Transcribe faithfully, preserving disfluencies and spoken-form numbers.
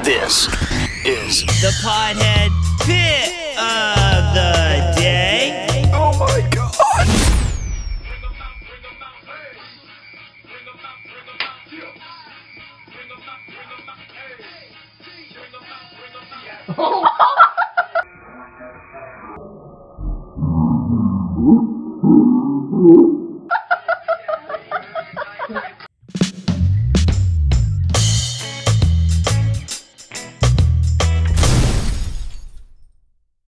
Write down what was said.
This is the Pothead Pick of the day. Oh my god! Oh